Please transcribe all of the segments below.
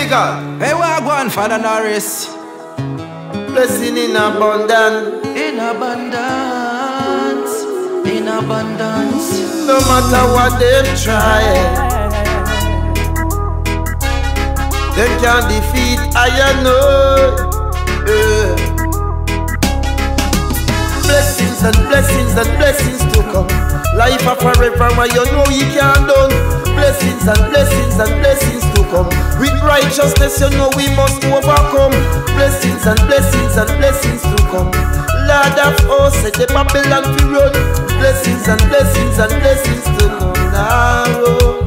Illegal. Hey, what one, Father Norris? Blessing in abundance. In abundance. In abundance. No matter what them try, them can't defeat I know. Blessings and blessings and blessings to come. Life of forever, and you know you can't done. Blessings and blessings and blessings to come. With righteousness, you know we must overcome. Blessings and blessings and blessings to come. Lord of hosts, set the Babylon to run. Blessings and blessings and blessings to come now.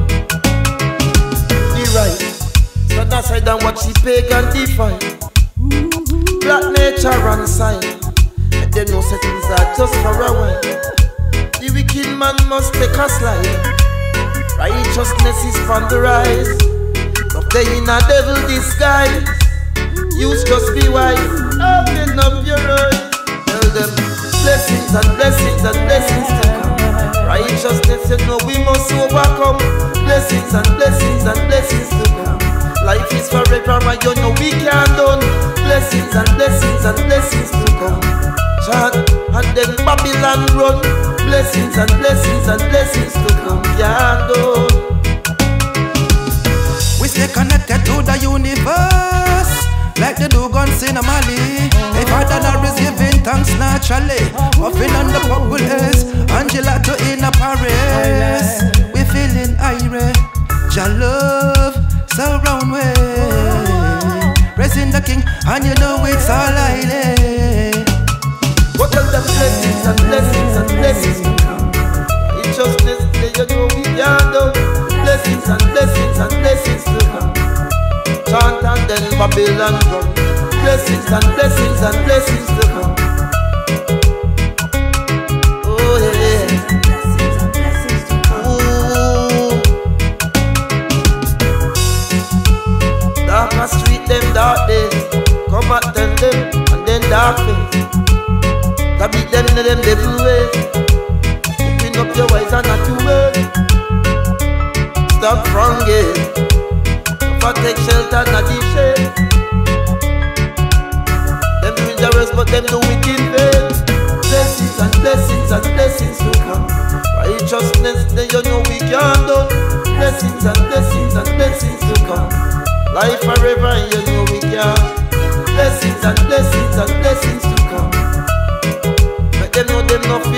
The right, stand aside and watch the pagan define. Black nature and sign. And they know settings are just for a while. The wicked man must take a slide. Righteousness is from the rise. Not they in a devil disguise. Use just be wise. Open up your eyes. Tell them blessings and blessings and blessings to come. Righteousness, you know we must overcome. Blessings and blessings and blessings to come. Life is forever and you know we can't done. Blessings and blessings and blessings to come. Chant and then Babylon run. Blessings and blessings and blessings to come. Can't done. We stay connected to the universe, like the Dugons in Mali. Hey, Father Norris giving thanks naturally. Puffing on the bubble haze, Angela to in Paris. We feeling irate, your love surround way. Praising the King, and you know it's all I Go tell them blessings and blessings and blessings to come. Righteousness, they you know we can't do. Blessings and blessings and blessings to come. Chant and then Babylon run. Blessings and blessings and blessings to come. Oh yeah. Blessings and blessings to come. Ooh. Darker street, them dark days. Come attend them and then dark face. I beat them in them devil ways. Open up your eyes and not your ways. Stop from it. Don't take shelter, not the shade. Them doing the rest, but them do it in vain. Blessings and blessings and blessings to come. Righteousness, then you know we can't do. Blessings and blessings and blessings to come. Life forever, and you know we can't. Blessings and blessings and blessings to come. Them know them no